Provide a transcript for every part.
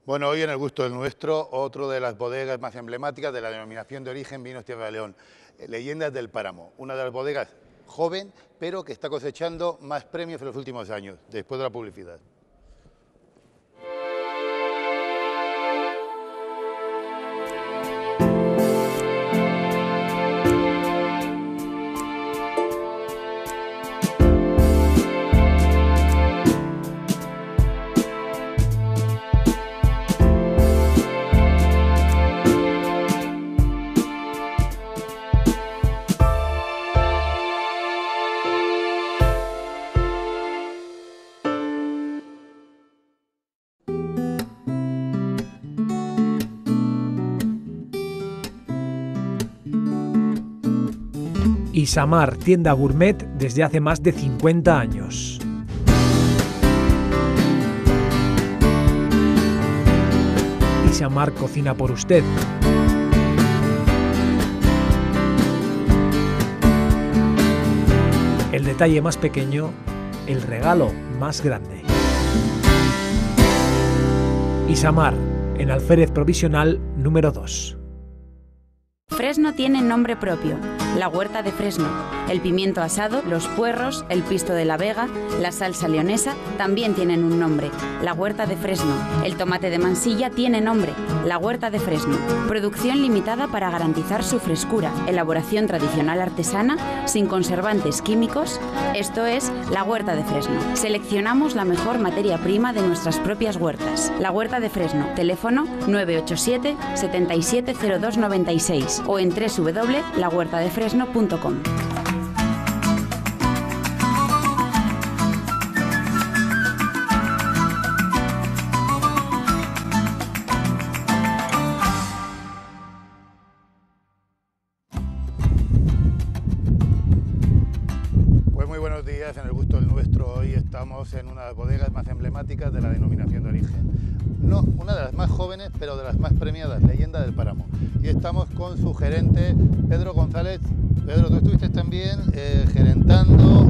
Bueno, hoy en el gusto del nuestro, otro de las bodegas más emblemáticas de la denominación de origen Vinos Tierra de León, Leyendas del Páramo, una de las bodegas joven, pero que está cosechando más premios en los últimos años, después de la publicidad. Isamar, tienda gourmet desde hace más de 50 años. Isamar cocina por usted. El detalle más pequeño, el regalo más grande. Isamar, en Alférez Provisional número 2. Fresno tiene nombre propio, la huerta de Fresno. El pimiento asado, los puerros, el pisto de la Vega, la salsa leonesa también tienen un nombre, la huerta de Fresno. El tomate de Mansilla tiene nombre, la huerta de Fresno. Producción limitada para garantizar su frescura, elaboración tradicional artesana, sin conservantes químicos. Esto es la huerta de Fresno. Seleccionamos la mejor materia prima de nuestras propias huertas. La huerta de Fresno, teléfono 987 770296 o en www.lahuertadefresno.com. Pues muy buenos días, en el gusto del nuestro. Hoy estamos en una de las bodegas más emblemáticas de la denominación de origen. No, una de las más jóvenes, pero de las más premiadas, Leyenda del Páramo. Y estamos con su gerente, Pedro González. Pedro, tú estuviste también gerentando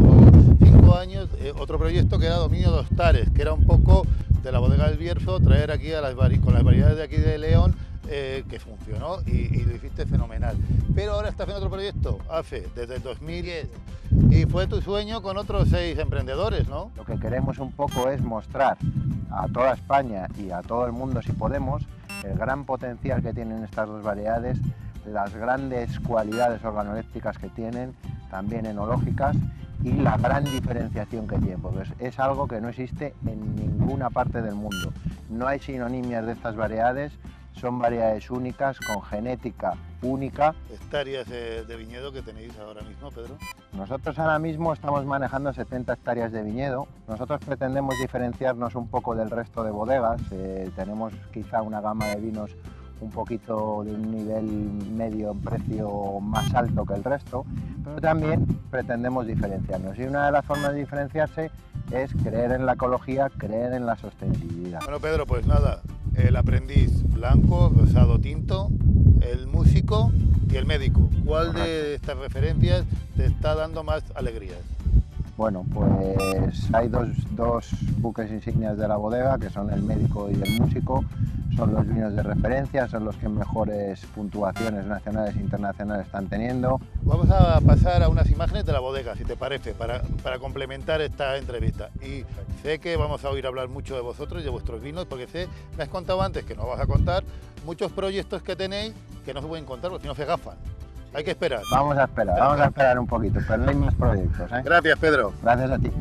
5 años otro proyecto que era Dominio dos Tares, que era un poco de la bodega del Bierzo, traer aquí a con las variedades de aquí de León, que funcionó y lo hiciste fenomenal. Pero ahora estás haciendo otro proyecto, AFE, desde el 2010, y fue tu sueño con otros 6 emprendedores, ¿no? Lo que queremos un poco es mostrar a toda España y a todo el mundo, si podemos, el gran potencial que tienen estas dos variedades, las grandes cualidades organolépticas que tienen, también enológicas, y la gran diferenciación que tienen, porque es algo que no existe en ninguna parte del mundo. No hay sinonimias de estas variedades, son variedades únicas, con genética única. Hectáreas de viñedo que tenéis ahora mismo, Pedro. Nosotros ahora mismo estamos manejando 70 hectáreas de viñedo. Nosotros pretendemos diferenciarnos un poco del resto de bodegas. Tenemos quizá una gama de vinos un poquito de un nivel medio en precio más alto que el resto, pero también pretendemos diferenciarnos. Y una de las formas de diferenciarse es creer en la ecología, creer en la sostenibilidad. Bueno, Pedro, pues nada, el aprendiz blanco, rosado, tinto, el músico y el médico. ¿Cuál de estas referencias te está dando más alegrías? Bueno, pues hay dos buques insignias de la bodega, que son el médico y el músico. Son los vinos de referencia, son los que mejores puntuaciones nacionales e internacionales están teniendo. Vamos a pasar a unas imágenes de la bodega, si te parece, para complementar esta entrevista. Y sé que vamos a oír hablar mucho de vosotros y de vuestros vinos, porque me has contado antes, que no vas a contar, muchos proyectos que tenéis que no se pueden contar porque si no se gafan. Hay que esperar. Vamos a esperar un poquito, pero no hay más proyectos, ¿eh? Gracias, Pedro. Gracias a ti.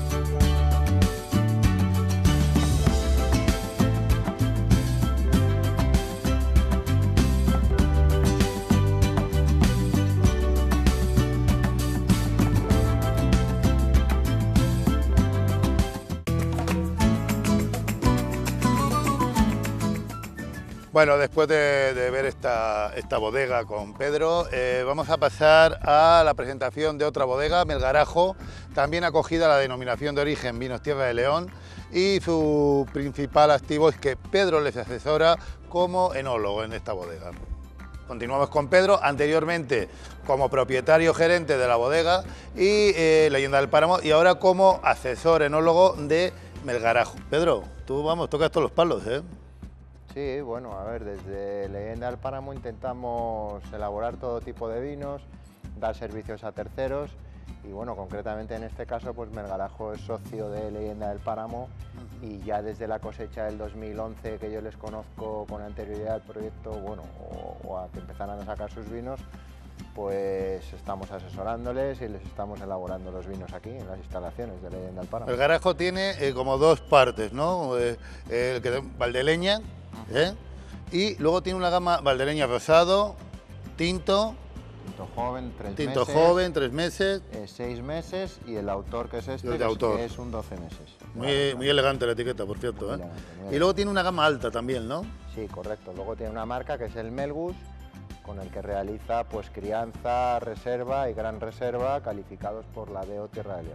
Bueno, después de ver esta bodega con Pedro, vamos a pasar a la presentación de otra bodega, Melgarajo, también acogida a la denominación de origen Vinos Tierra de León, y su principal activo es que Pedro les asesora como enólogo en esta bodega. Continuamos con Pedro, anteriormente como propietario gerente de la bodega y Leyenda del Páramo, y ahora como asesor enólogo de Melgarajo. Pedro, tú tocas todos los palos, ¿eh? Sí, bueno, a ver, desde Leyenda del Páramo intentamos elaborar todo tipo de vinos, dar servicios a terceros y bueno, concretamente en este caso pues Melgarejo es socio de Leyenda del Páramo y ya desde la cosecha del 2011 que yo les conozco con anterioridad al proyecto, bueno, o a que empezaran a sacar sus vinos, pues estamos asesorándoles y les estamos elaborando los vinos aquí en las instalaciones de Leyenda del Páramo. Melgarejo tiene como dos partes, ¿no? Valdeleña, y luego tiene una gama Valdeleña rosado, tinto. Tinto joven, 3 meses. 6 meses y el autor que es este, que es un 12 meses. Muy elegante la etiqueta, por cierto. Muy elegante, muy elegante. Y luego tiene una gama alta también, ¿no? Sí, correcto. Luego tiene una marca que es el Melgus, con el que realiza pues crianza, reserva y gran reserva, calificados por la DO Tierra de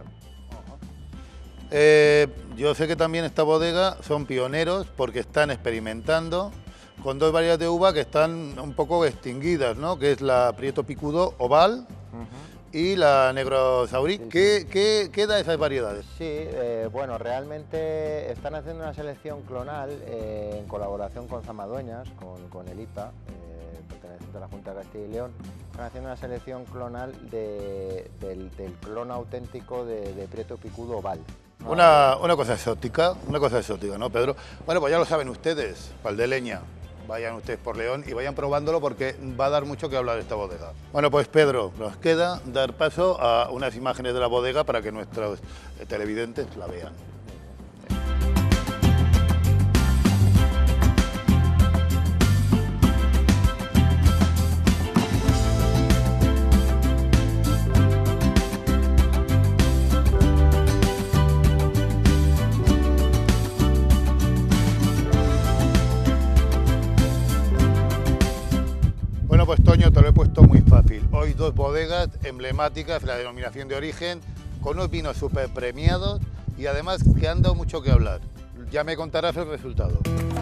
León. Yo sé que también esta bodega son pioneros porque están experimentando con dos variedades de uva que están un poco extinguidas, ¿no? Que es la Prieto Picudo Oval y la Negro Saurí. Sí, ¿Qué da esas variedades? Sí, bueno, realmente están haciendo una selección clonal en colaboración con Zamadueñas, con el IPA, perteneciente a la Junta de Castilla y León. Están haciendo una selección clonal del clon auténtico de Prieto Picudo Oval. Una cosa exótica, ¿no, Pedro? Bueno, pues ya lo saben ustedes, Valdeleña. Vayan ustedes por León y vayan probándolo porque va a dar mucho que hablar esta bodega. Bueno, pues Pedro, nos queda dar paso a unas imágenes de la bodega para que nuestros televidentes la vean. Bueno, pues Toño, te lo he puesto muy fácil. Hoy dos bodegas emblemáticas de la denominación de origen, con unos vinos súper premiados y además que han dado mucho que hablar. Ya me contarás el resultado.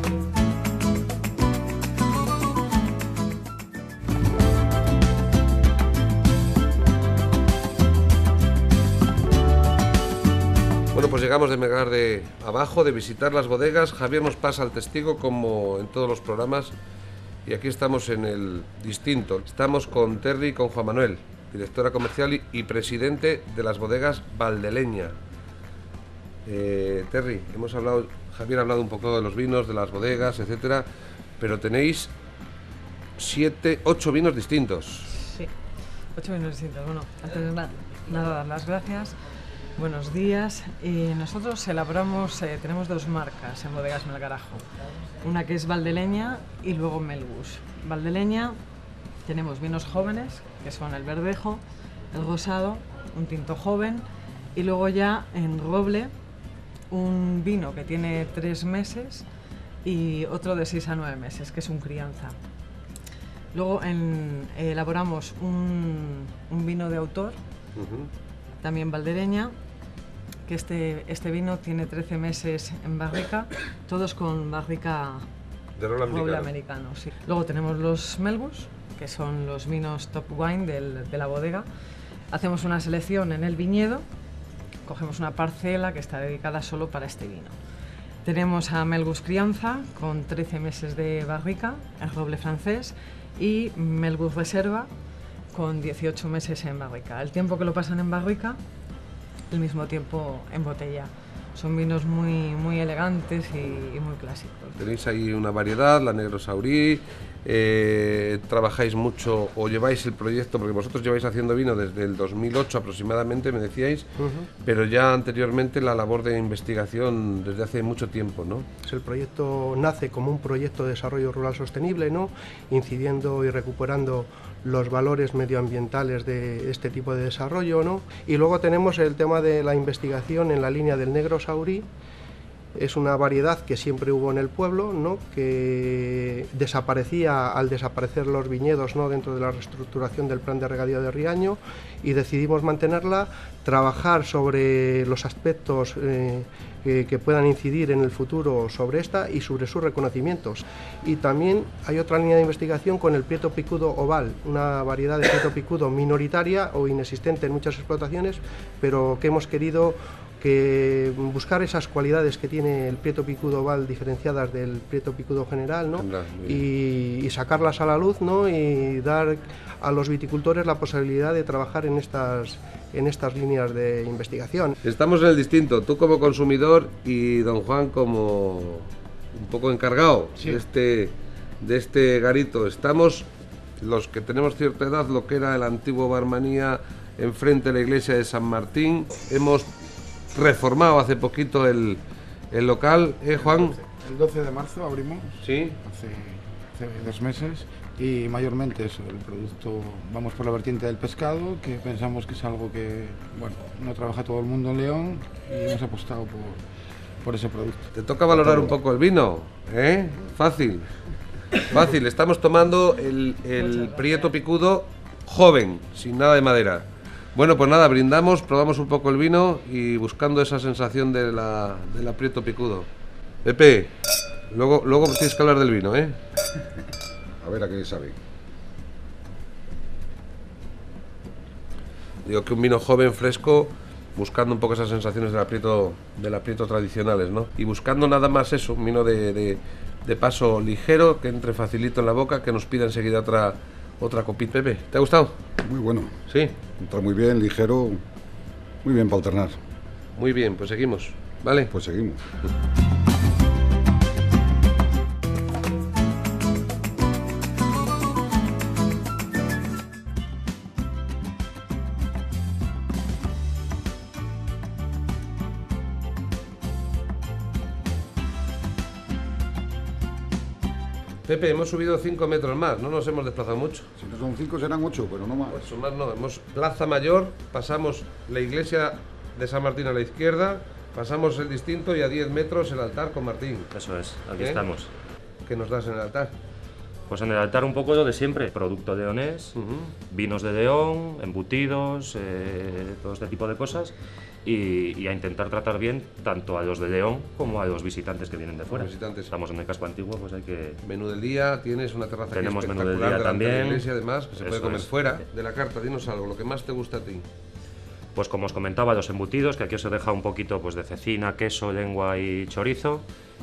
Bueno, pues llegamos de Melgar de abajo, de visitar las bodegas. Javier nos pasa el testigo como en todos los programas. Y aquí estamos en el distinto. Estamos con Terry y con Juan Manuel, directora comercial y presidente de las bodegas Valdeleña. Terry, Javier ha hablado un poco de los vinos, de las bodegas, etcétera, pero tenéis 8 vinos distintos. Sí, 8 vinos distintos. Bueno, antes de nada, dar las gracias. Buenos días. Nosotros elaboramos, tenemos 2 marcas en bodegas Melgarejo. Una que es Valdeleña y luego Melgus. Valdeleña tenemos vinos jóvenes, que son el verdejo, el rosado, un tinto joven y luego ya en roble un vino que tiene 3 meses y otro de 6 a 9 meses, que es un crianza. Luego elaboramos un vino de autor, también Valdeleña, que este vino tiene 13 meses en barrica, todos con barrica de roble americano. Sí. Luego tenemos los Melgus, que son los vinos top wine de la bodega. Hacemos una selección en el viñedo, cogemos una parcela que está dedicada solo para este vino. Tenemos a Melgus Crianza, con 13 meses de barrica, en roble francés, y Melgus Reserva, con 18 meses en barrica. El tiempo que lo pasan en barrica, el mismo tiempo en botella. Son vinos muy elegantes y muy clásicos. Tenéis ahí una variedad, la Negro Saurí, trabajáis mucho o lleváis el proyecto, porque vosotros lleváis haciendo vino desde el 2008 aproximadamente, me decíais, pero ya anteriormente la labor de investigación desde hace mucho tiempo, ¿no? El proyecto nace como un proyecto de desarrollo rural sostenible, ¿no? Incidiendo y recuperando los valores medioambientales de este tipo de desarrollo, ¿no? Y luego tenemos el tema de la investigación en la línea del Negro Saurí. Es una variedad que siempre hubo en el pueblo, ¿no? Que desaparecía al desaparecer los viñedos, ¿no? Dentro de la reestructuración del plan de regadío de Riaño, y decidimos mantenerla, trabajar sobre los aspectos que puedan incidir en el futuro sobre esta y sobre sus reconocimientos. Y también hay otra línea de investigación con el Prieto Picudo Oval, una variedad de Prieto Picudo minoritaria o inexistente en muchas explotaciones, pero que hemos querido que buscar esas cualidades que tiene el Prieto Picudo Val diferenciadas del Prieto Picudo general, ¿no? Y sacarlas a la luz, ¿no? Y dar a los viticultores la posibilidad de trabajar en estas líneas de investigación. Estamos en el distinto, tú como consumidor y don Juan como un poco encargado de este garito. Estamos los que tenemos cierta edad, lo que era el antiguo Barmanía, enfrente de la iglesia de San Martín. Hemos reformado hace poquito el local, Juan. El 12 de marzo abrimos, sí, hace 2 meses, y mayormente eso, el producto, vamos por la vertiente del pescado, que pensamos que es algo que, bueno, no trabaja todo el mundo en León, y hemos apostado por ese producto. Te toca valorar un poco el vino, ¿eh? Fácil, estamos tomando el Prieto Picudo joven, sin nada de madera. Bueno, pues nada, brindamos, probamos un poco el vino y buscando esa sensación de la Prieto Picudo. Pepe, luego tienes que hablar del vino, ¿eh? A ver a qué sabe. Digo que un vino joven, fresco, buscando un poco esas sensaciones del aprieto tradicionales, ¿no? Y buscando nada más eso, un vino de paso ligero, que entre facilito en la boca, que nos pida enseguida otra copita. Pepe, ¿te ha gustado? Muy bueno. Sí. Entra muy bien, ligero, muy bien para alternar. Muy bien, pues seguimos, ¿vale? Pues seguimos. Pepe, hemos subido 5 metros más, no nos hemos desplazado mucho. Si no son 5 serán 8, pero no más. Pues son más no, hemos Plaza Mayor, pasamos la iglesia de San Martín a la izquierda, pasamos el distinto y a 10 metros el altar con Martín. Eso es, aquí estamos. ¿Qué nos das en el altar? Pues en el altar un poco lo de siempre, producto leonés, vinos de León, embutidos, todo este tipo de cosas. Y a intentar tratar bien tanto a los de León como a los visitantes que vienen de fuera. Estamos en el casco antiguo, pues hay que... Menú del día, tienes una terraza tenemos aquí menú del espectacular día también, de la iglesia, además, que se puede comer fuera sí. de la carta. Dinos algo, lo que más te gusta a ti. Pues como os comentaba, los embutidos, que aquí os he dejado un poquito pues, de cecina, queso, lengua y chorizo.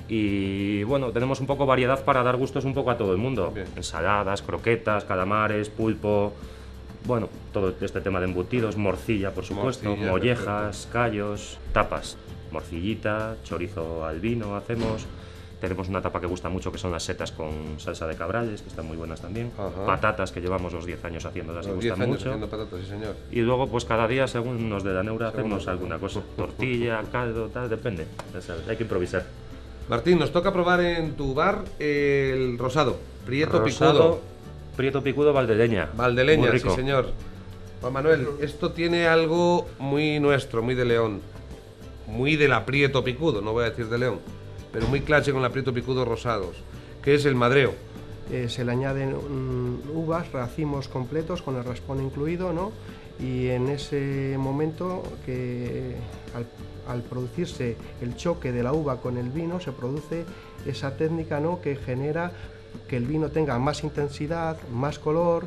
Y bueno, tenemos un poco variedad para dar gustos un poco a todo el mundo. Bien. Ensaladas, croquetas, calamares, pulpo... Bueno, todo este tema de embutidos, morcilla por supuesto, mollejas, callos, tapas, morcillita, chorizo al vino hacemos, tenemos una tapa que gusta mucho que son las setas con salsa de cabrales, que están muy buenas también, patatas que llevamos los 10 años haciéndolas y gustan mucho, patatas, sí, señor. Y luego pues cada día según nos dé la neura hacemos alguna cosa, tortilla, caldo, tal, depende, hay que improvisar. Martín, nos toca probar en tu bar el rosado, Prieto Picudo. Prieto Picudo Valdeleña. Valdeleña, sí señor. Juan Manuel, esto tiene algo muy nuestro, muy de León. Muy de la Prieto Picudo, no voy a decir de León, pero muy clásico en la Prieto Picudo rosados, que es el madreo. Se le añaden uvas, racimos completos con el raspón incluido, ¿no? Y en ese momento que al producirse el choque de la uva con el vino se produce esa técnica, ¿no? Que genera que el vino tenga más intensidad, más color,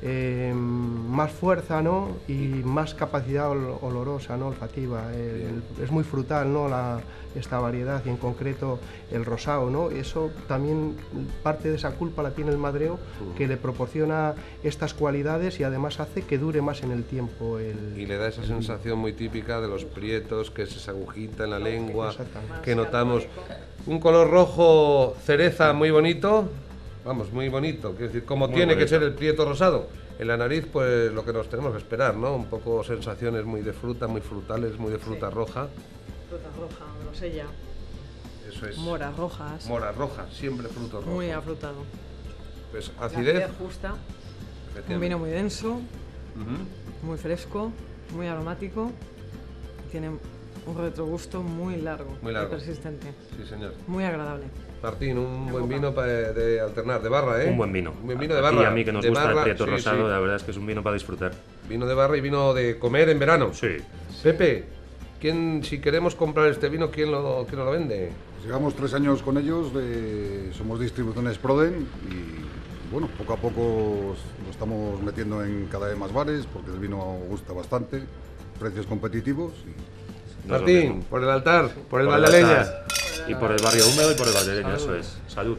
más fuerza, ¿no? Y más capacidad olorosa, ¿no? Olfativa. Es muy frutal, ¿no? Esta variedad y en concreto el rosado, ¿no? Eso también parte de esa culpa la tiene el madreo, que le proporciona estas cualidades y además hace que dure más en el tiempo. Y le da esa sensación muy típica de los prietos, que es esa agujita en la lengua, que notamos un color rojo cereza muy bonito. Vamos, muy bonito, quiero decir, como tiene que ser el prieto rosado. En la nariz, pues lo que nos tenemos que esperar, ¿no? Un poco sensaciones muy de fruta, muy frutales, muy de fruta roja. Fruta roja, grosella. Eso es. Moras rojas. Moras rojas, siempre fruto rojo. Muy afrutado. Pues acidez. Justa. Un vino muy denso, muy fresco, muy aromático. Tiene un retrogusto muy largo, muy persistente. Sí, señor. Muy agradable. Martín, un buen vino de alternar, de barra, ¿eh? Un buen vino. Un buen vino de barra. Y a mí que nos gusta el prieto rosado, la verdad es que es un vino para disfrutar. Vino de barra y vino de comer en verano. Sí. Pepe, si queremos comprar este vino, ¿quién nos lo vende? Llevamos 3 años con ellos, somos distribuciones Proden y bueno, poco a poco lo estamos metiendo en cada vez más bares porque el vino gusta bastante, precios competitivos Martín, por el altar, por el Valdeleñas. Y por el barrio húmedo y por el Valdeleña, eso es. Salud.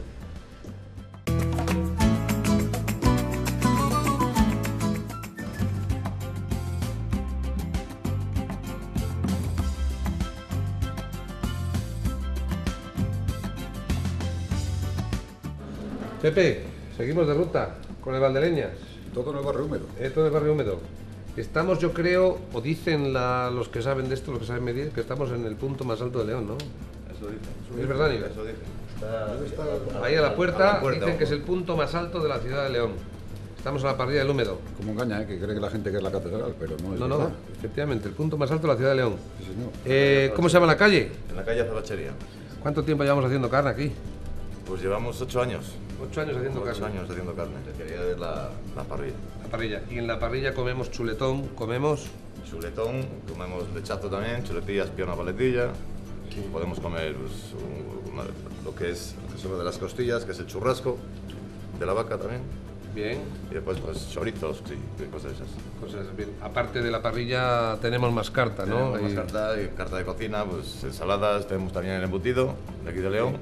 Pepe, seguimos de ruta con el Valdeleñas. Todo en el barrio húmedo. Todo en el barrio húmedo. Estamos, yo creo, o dicen los que saben de esto, los que saben medir, que estamos en el punto más alto de León, ¿no? Eso dicen. ¿Es verdad, Nivel? Eso dicen. Ahí a la puerta dicen que es el punto más alto de la ciudad de León. Estamos a la parrilla del húmedo. Como engaña, que cree que la gente que es la catedral, pero no es No, verdad. efectivamente, el punto más alto de la ciudad de León. Sí, señor. ¿Cómo se llama la calle? En la calle Azabachería. ¿Cuánto tiempo llevamos haciendo carne aquí? Pues llevamos 8 años. 8 años haciendo carne. 8 años haciendo carne. Quería ver la parrilla. La parrilla. Y en la parrilla comemos chuletón, comemos... Chuletón, comemos lechazo también, chuletillas, pierna, paletilla. Podemos comer pues, lo que es una de las costillas, que es el churrasco de la vaca también. Bien. Y después pues chorizos, sí, cosas esas. Cosas bien. Aparte de la parrilla tenemos más carta, ¿no? Tenemos más carta de cocina, pues ensaladas, tenemos también el embutido de aquí de León.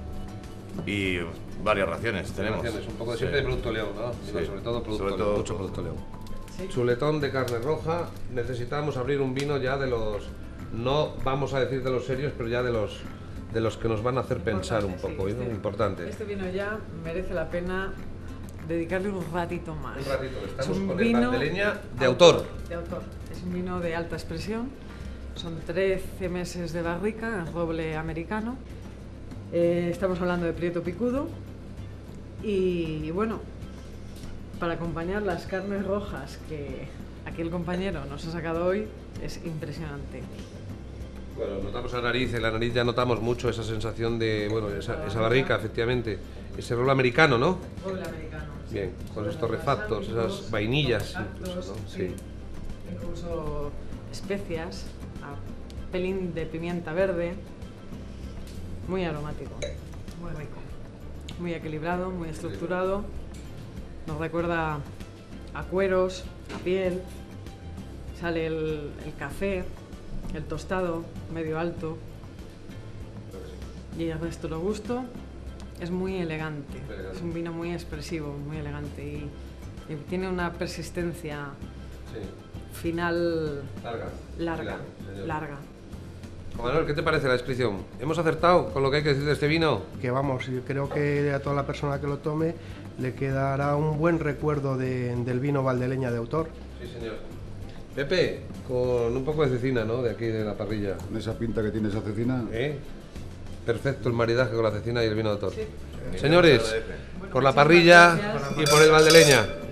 Y varias raciones tenemos. Un poco de siempre de producto León, ¿no? Sí. Sobre todo producto Sobre León, todo mucho producto León. Sí. Chuletón de carne roja. Necesitamos abrir un vino ya de los... No vamos a decir de los serios, pero ya de los que nos van a hacer pensar un poco, sí, ¿no? Importante. Este vino ya merece la pena dedicarle un ratito más. Un ratito, estamos Es un con vino el Valdeleña de autor. De autor. Es un vino de alta expresión. Son 13 meses de barrica, en roble americano. Estamos hablando de Prieto Picudo. Y bueno, para acompañar las carnes rojas que aquí el compañero nos ha sacado hoy, es impresionante. Bueno, notamos la nariz, en la nariz ya notamos mucho esa sensación de, bueno, esa barrica, efectivamente. Ese roble americano, ¿no? Roble americano. Sí. Bien, con estos refactos, esas vainillas incluso, ¿no? Sí. Incluso especias, pelín de pimienta verde, muy aromático, muy rico, muy equilibrado, muy estructurado. Nos recuerda a cueros, a piel. Sale el café, el tostado, medio alto. Y el resto lo gusto. Es muy elegante. Es un vino muy expresivo, muy elegante y tiene una persistencia final larga. Juan Manuel, ¿qué te parece la descripción? ¿Hemos acertado con lo que hay que decir de este vino? Que vamos, yo creo que a toda la persona que lo tome le quedará un buen recuerdo del vino Valdeleña de autor. Sí, señor. Pepe, con un poco de cecina, ¿no? De aquí de la parrilla. Con esa pinta que tiene esa cecina. Perfecto el maridaje con la cecina y el vino de autor. Sí. Señores, por la parrilla y por el Valdeleña.